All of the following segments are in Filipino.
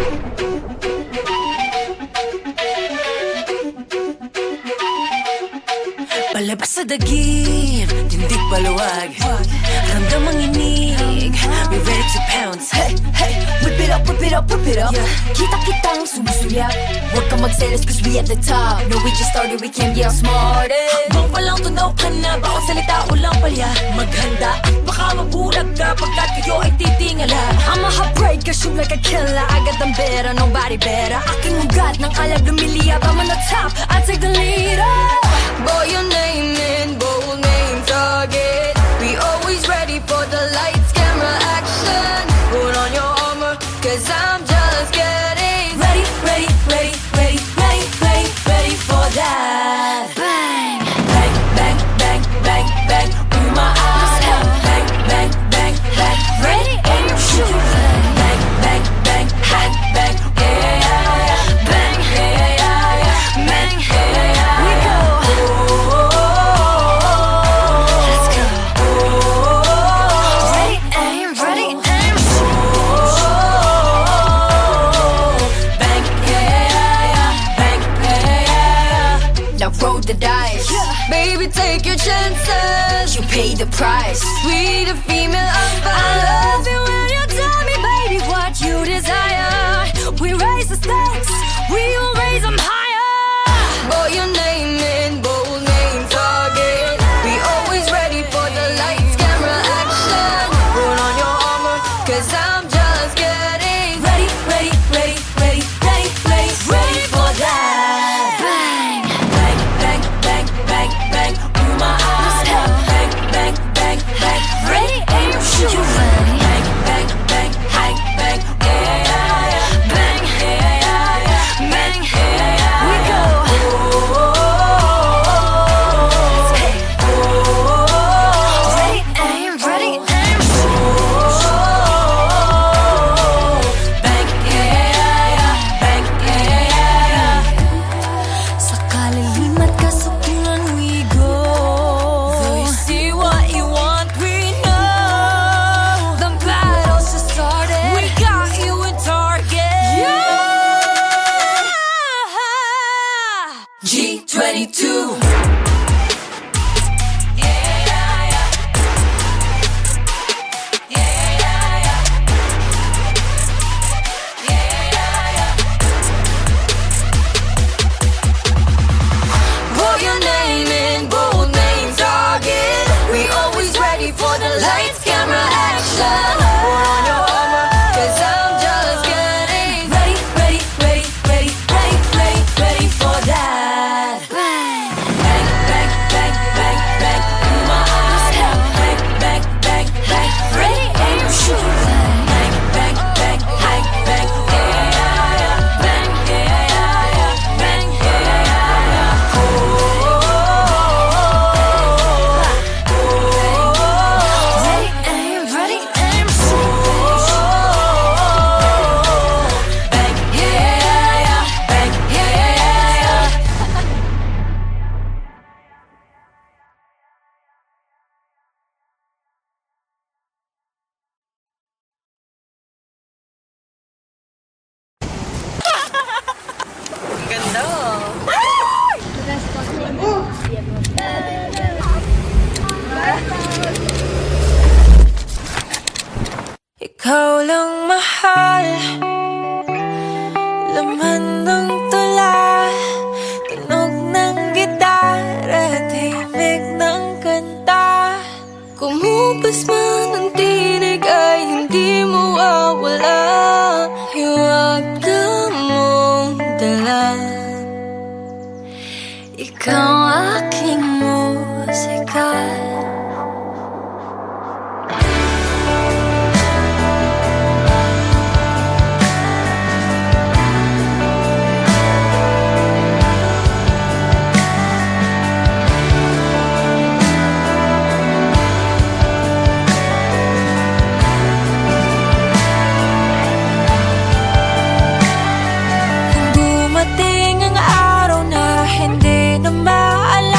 Palabas sa dagim, tindig paluwag, ramdamang inig, we're ready to pounce. Hey, hey, whip it up, whip it up, whip it up, yeah. Kita-kitang sumusulyap, huwag kang magselos cause we at the top. No, we just started, we can't be outsmarted. Habang palang tunaw ka na, bawat salita walang palya. Maghanda at baka mabulag ka pagkat kayo ay titingala. I'm a heartbreaker, shoot like a killer. I got them better, nobody better. Aking ugat ng alag lumiliyap, I'm on the top, I take the lead up. Boy, your name in bold name target. We always ready for the lights, camera, action. Put on your armor, cause I'm just getting ready, ready, ready, ready, ready, ready, ready for that. Bang, bang, bang, bang, bang, bang. Ooh, my eyes. Bang, bang, bang, bang. ready, aim, shoot. Bang, bang, bang, bang, bang. Yeah, yeah, yeah. Bang, yeah, yeah, yeah. Bang, yeah, yeah. We go. Let's go. Ready, aim, shoot. Bang, yeah, yeah. Bang, yeah, yeah. Now roll the dice, baby, take your chances. You pay the price. We the female empire. I love it when you tell me, baby, what you desire. We raise the stakes, we will raise them higher. Boy, your name in bold name target. We always ready for the lights, camera, action. Put on your armor, cause I'm just getting Ready, ready, ready, ready, ready, ready, ready for that. bang. Bang, bang, bang, bang, bang. Ooh, my eyes. Bang, bang, bang, bang. Ready, aim, shoot. Bang, bang, bang, bang, bang. Yeah, yeah, yeah. Bang, yeah, yeah, yeah. Bang, yeah, yeah. We go. Ready, aim, shoot. Bang, yeah, yeah. Bang, yeah, yeah. Sa kalihim at kasukulan we go. Though you see what you want, we know The battle's just started. we got you in target. G22. Put your name in bold name target. We always ready for the lights, camera, action. Put on your armor, cause I'm just getting Ready, ready, ready, ready, ready, ready, ready for that. bang. Bang, bang, bang, bang, bang. Ooh, my eyes. Bang, bang, bang, bang. Ready, aim, shoot. Bang, bang, bang, bang, bang. Yeah, yeah, yeah. Bang, yeah, yeah, yeah. Bang, yeah, yeah, yeah. Ready, aim, shoot. Bang, yeah, yeah. Bang, yeah, yeah. Ang ganda, oh. Ikaw lang mahal, laman ng tula, tunog ng gitara, tahimik ng kanta. Kumupas man ang tinig ay hindi mo mawawala. Hiwaga mong dala. Ikaw aking musika. Kung dumating ang araw na hindi na maalala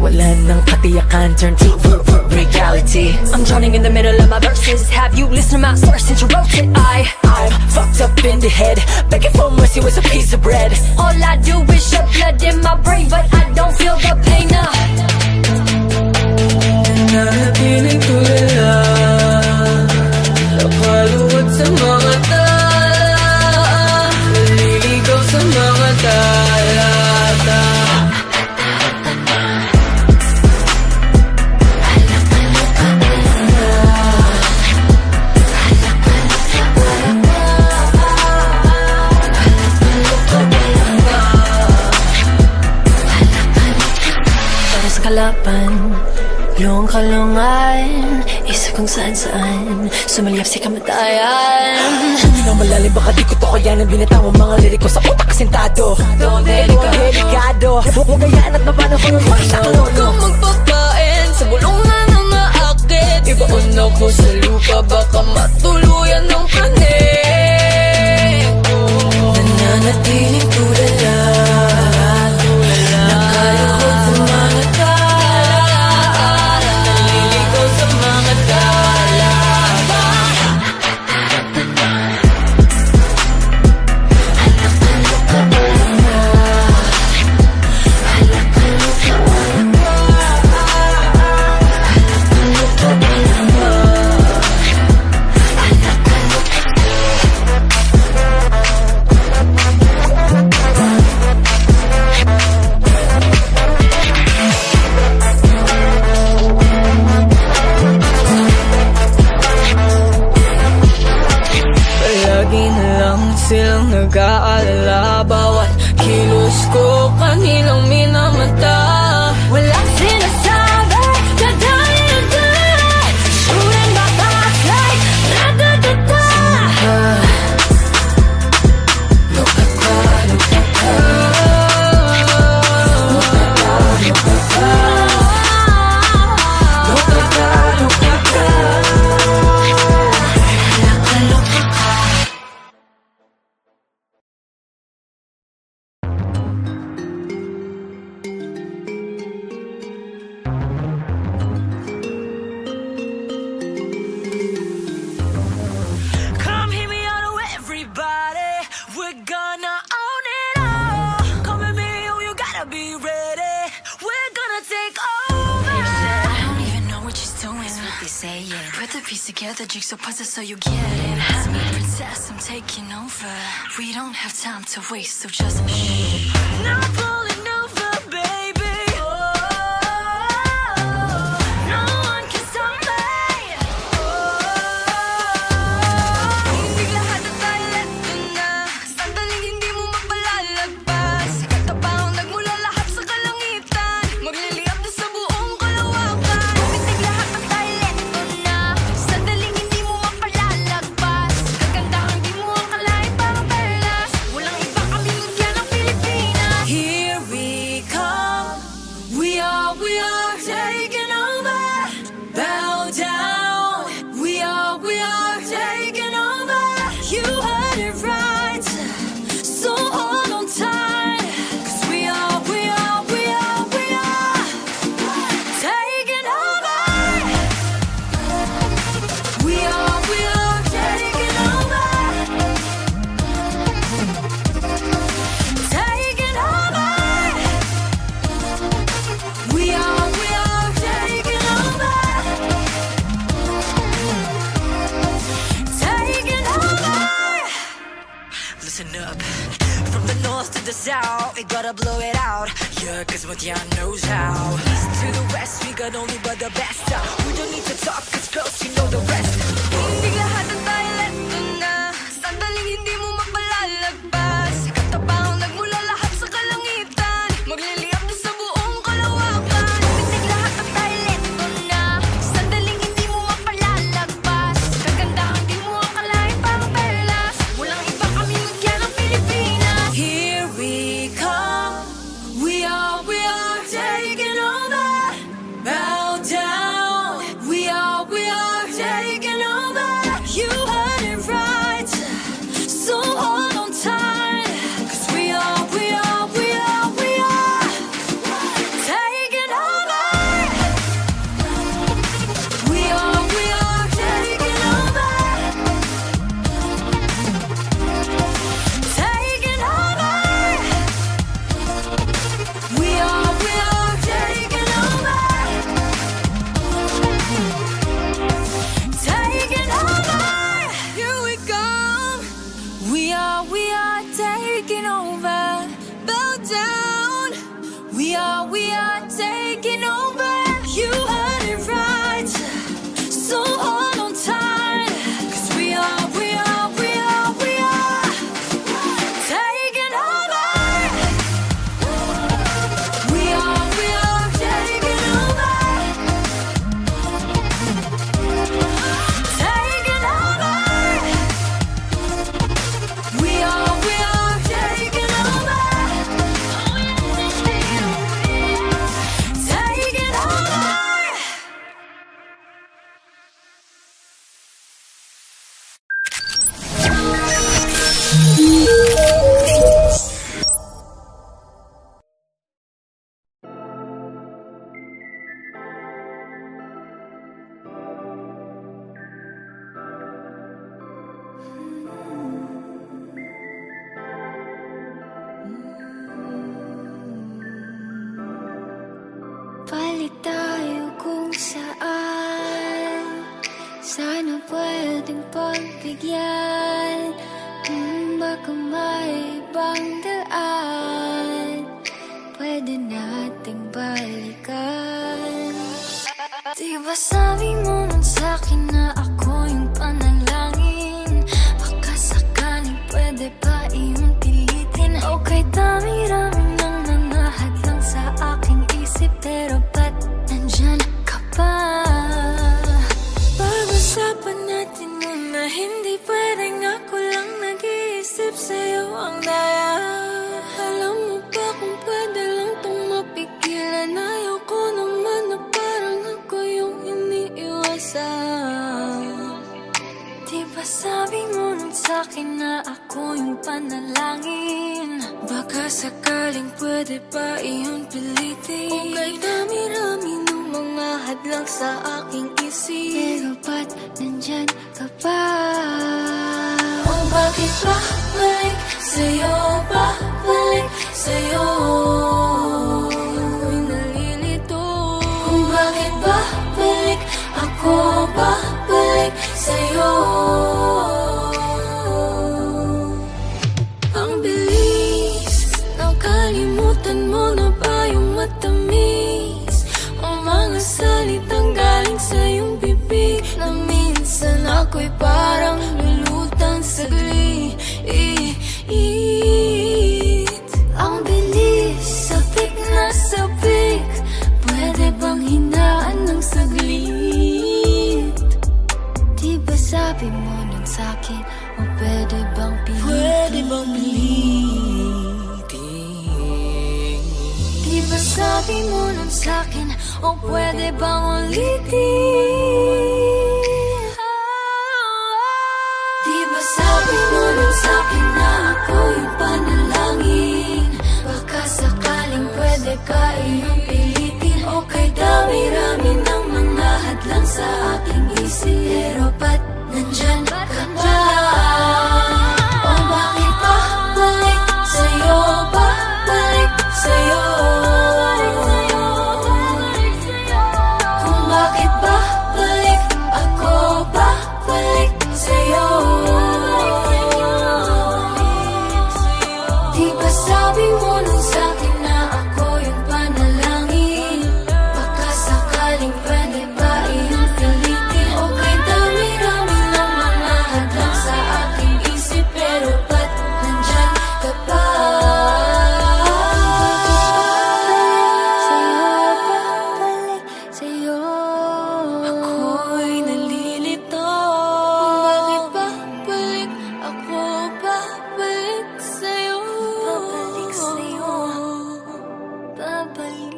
wala ng katiyakan, turn to reality. I'm drowning in the middle of my verses. Have you listened to my source since you wrote it? I'm fucked up in the head, begging for mercy with a piece of bread. All I do is shed blood in my brain, but I don't feel the pain now. Nanatiling tulala, nakaluwat sa mga tala, naliligaw sa mga talata. Para sa kalapan, luong kalungan, isip kung saan-saan sumalyap si kamatayan. Hindi na malalim, baka di ko to kayanan. Binatawang mga lirik ko sa utak kasintado. Delikado, huwag gayaan at mapanaw ko yung mga saklo. Huwag kang magpapain sa bulungan na maakit. Ibaon ako sa lupa, baka matuluyan ng planet. Nananatiling tulala, nakaluhod sa mga tala, naliligaw sa mga talaba. Palagi na lang silang nag-aalala, bawat kilos ko kanilang minamata. Walang sinasabi, kadali na dahil shooting my thoughts like ra-da-da-da. Look at Come hear me out, oh everybody. We're gonna own it all. Come with me, oh you gotta be ready. We're gonna take over. I don't even know what she's doing. That's what they say, yeah. Put the piece together, jigsaw puzzle, so you get it. It's me, princess, I'm taking over. We don't have time to waste, so just shh. Now I'm pulling over, baby. No one can stop me. Hindi lahat na tayo leto na. Sandaling hindi mo mapalalagpas. Katapaong nagmula lahat sa kalangitan. Magliliyap na sa buong kalawakan. Hindi lahat na tayo leto na. Sandaling hindi mo mapalalagpas. Kagandahang di mo akalain parang perlas. Walang iba kami mutya ng Pilipinas. Here we come. We are taking over. Bow down. We are taking over. You heard it right, so hold on tight. 'Cause we are taking over. We are taking over. Taking over. We are taking over. Taking over. Listen up. From the north to the south, we gotta blow it out. Yeah, 'cause Mutyan knows how. East to the west, we got only but the best. We don't need to talk, 'cause girls, you know the rest. Hindi lahat ng tayo leto na. Sandaling hindi mo mapalalagpas. Katapaong nagmula lahat sa kalangitan. Magliliyap na sa buong kalawakan. Hindi lahat ng tayo leto na. Sandaling hindi mo mapalalagpas. Kagandahang di mo akalain parang perlas. Walang iba kami mutya ng Pilipinas. Here we come. We are taking over. Bow down. We are taking over. You heard it right, so are taking over. Bow down. We are taking over. You heard it right. So hold on tight. 'Cause we are taking over. We are taking over. Taking over. We are taking over. Taking over. Balik tayo kung saan. Sana pwedeng pagbigyan. Baka may ibang daan. Pwede nating balikan. Di ba sabi mo nun sa'kin na ako yung panalangin? Baka sakaling pwede pa iyong pilitin. Okay, dami-rami nang nanahadlang sa aking isip. Pero ba't nandyan ka pa? Pag-usapan natin muna. Hindi pwedeng ako lang nag-iisip sa'yo ang daya. Alam mo ba kung pwede lang itong mapigilan? Ayoko naman na parang ako yung iniiwasan. Di ba sabi mo nun sa'kin na ako yung panalangin? Baka sakaling pwede pa iyong pilitin. Okay, dami-rami ng mga hadlang sa aking isip. Pero ba't nandyan ka pa? Oh, bakit ba balik sa'yo? Balik sa'yo? Ako'y nalilito. Kung bakit ba balik ako? Balik sa'yo? Ang bilis, nakalimutan mo na ba yung matamis? Ang mga salitang galing sa iyong bibig. Na minsan ako'y parang lulutang saglit. Ang bilis, sabik na sabik. Pwede bang hinaan ng saglit? Di ba sabi mo nun sa'kin? O pwede bang pilitin? Pwede bang pilitin? Di ba sabi mo nun sa'kin? O pwede bang ulitin? Di ba sabi mo nun sa'kin na ako yung panalangin? Baka sakaling pwede ka iyong pilitin. Okay, dami-rami ng mga hadlang sa aking isip. Pero ba't nandyan ka pa? O bakit ba balik sa'yo? Balik sa'yo? Kung bakit ba balik ako? Balik sa'yo? Di ba sabi mo nun sa'kin na ako yung panalangin? Baka sakaling pwede ba iyong pilitin? Okay, dami-rami ng mga hadlang sa aking isip. Pero ba't nandyan ka pa? Balik sa'yo? Ako'y nalilito. Bakit ba balik ako? Babalik sa'yo? Babalik sa'yo? Babalik.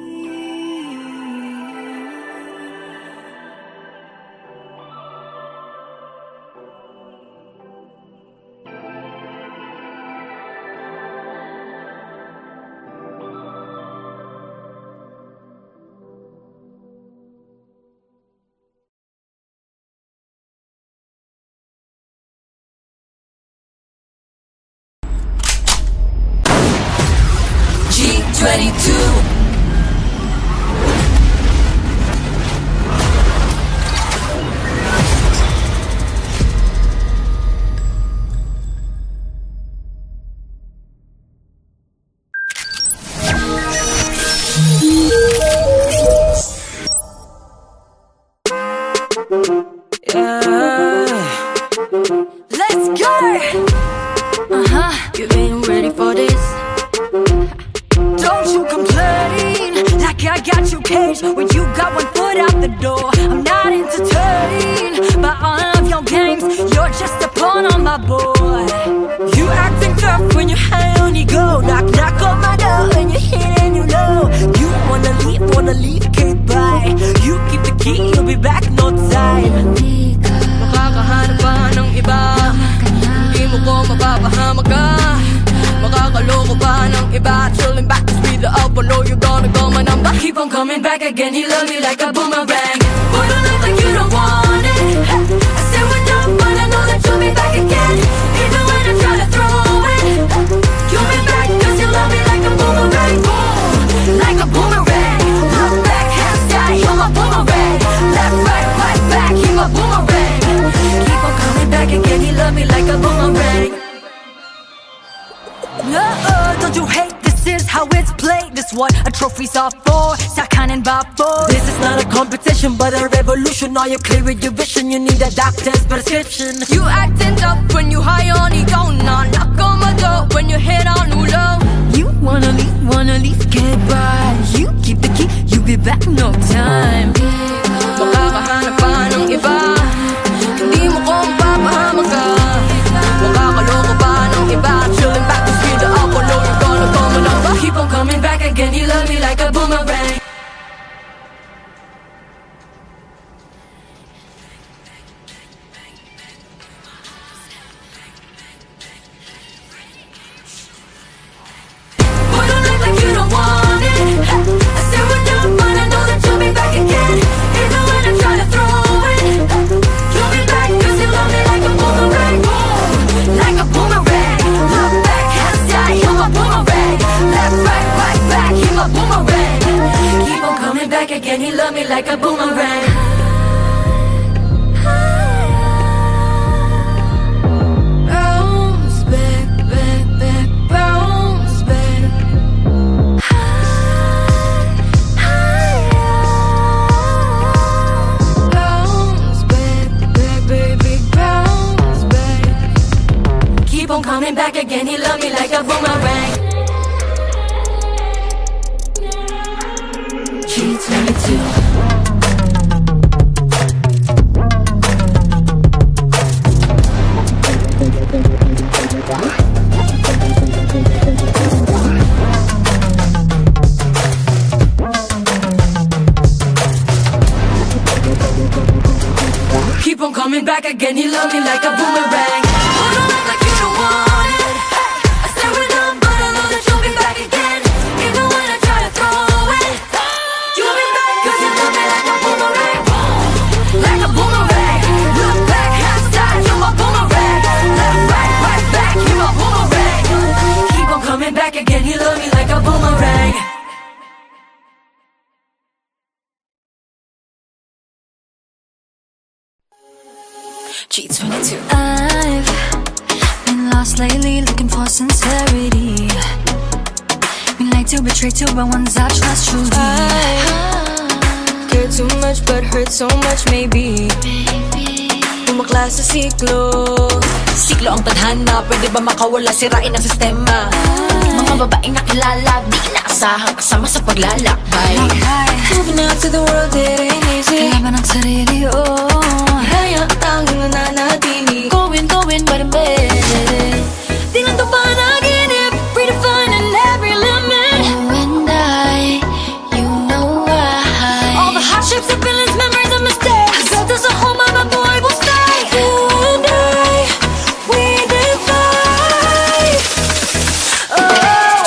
G22. You ain't ready for this. Don't you complain like I got you caged when you got one foot out the door. I'm not entertained by all of your games. You're just a pawn on my board. You acting tough when you're high on your go. Knock, knock on my door when you're hitting you low. You wanna leave, can't buy. You keep the key, you'll be back no time. Makakahanap pa ng iba, hindi mo ko mapapahamak ka. Makakaloko pa ng iba, chilling back to speed the up. I know you're gonna go my number. Keep on coming back again, he love me like a boomerang. Boy, don't look like you don't want it. I said we're done, but I know that you'll be back again. Even when I try to throw it, you'll be back cause you love me like a boomerang. Boom, like a boomerang. Look back, hands down, you're my boomerang. Left, right back, you're my boomerang. Keep on coming back again, he love me like a boomerang. Don't you hate, this is how it's played. This what a trophy's are for, Sakan and Babo. This is not a competition but a revolution. Are you clear with your vision? You need a doctor's prescription. You acting tough when you high on ego. Nah, knock on my door when you head on low. You wanna leave, get by. You keep the key, you be back no time. Makakahanap pa ng iba, hindi mo ko mapapahamak ka. Makakaloko pa ng iba, chilling back to speed the up. I know you're gonna go my number. Keep on coming back again, you love me like a boomerang. Boy, don't look like you don't want it. I said we're done, but I know that you'll be back again. Even when I try to throw it, you'll be back cause you love me like a boomerang. Boom, like a boomerang. Look back, hands down, you're my boomerang. Left, right back, you're my boomerang. Keep on coming back again, he love me like a boomerang. Bounce back, bounce back. Bounce back, baby, bounce back. Keep on coming back again, he love me like a boomerang. G22. Keep on coming back again, he love me like a boomerang. Oh, don't act like you don't want it. I said we're done, but I know that you'll be back again. Even when I try to throw it, you'll be back cause you love me like a boomerang. Boom, like a boomerang. Look back, hands down, you're my boomerang. Left, right back, you're my boomerang. Keep on coming back again, he love me like a boomerang. G22. I've been lost lately, looking for sincerity. Been like to betray to but ones I trust truly. I care too much but hurt so much maybe. Bumakla sa siklo. Siklo ang tadhana, pwede ba makawala, sirain ang sistema. Mga babaeng nakilala, di inaasahan kasama sa paglalakbay. Moving out to the world, it ain't easy. Kalaban ang sarili, oh. Kaya tanging nananatili. Going, but I'm better. Di lang to panaginip, redefining every limit. You and I, you know why. All the hardships and feelings, memories and mistakes. Built us a home, my boy will stay. You and I, we divide. Oh.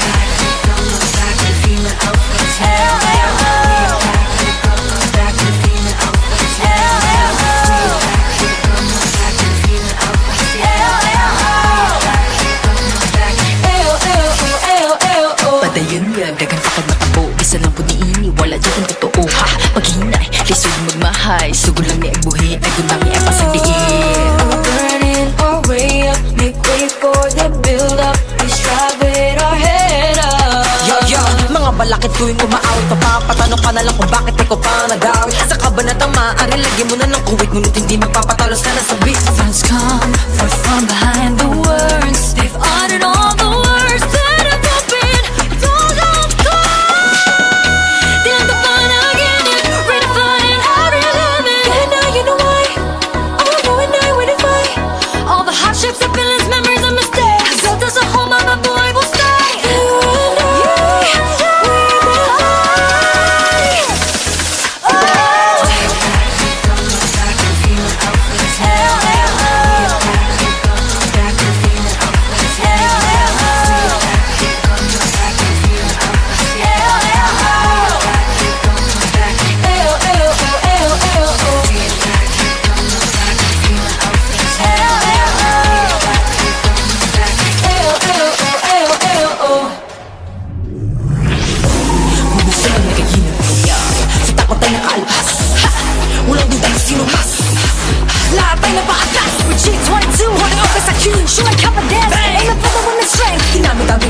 Padayon nga, dagang takad matabo. Isa lang po diini, wala dyan ang totoo. Ha, paghinay, lisod magmahay. Sugo lang ni ang buhi, nagunami ang pasandiin. We're burning our way up, make way for the build up. We strive with our head up. Yo, mga balakid tuwing uma-out. Papapatanong ka na lang kung bakit ikaw pa nag-out. Sa kabanatang maaari, lagyan mo na ng kuwit. Ngunit hindi magpapatalos ka na sa beat. Friends come from behind the words.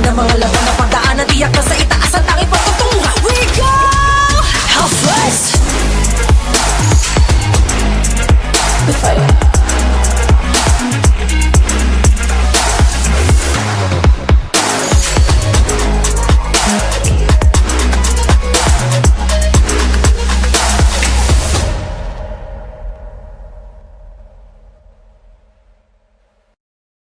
ng mga laban.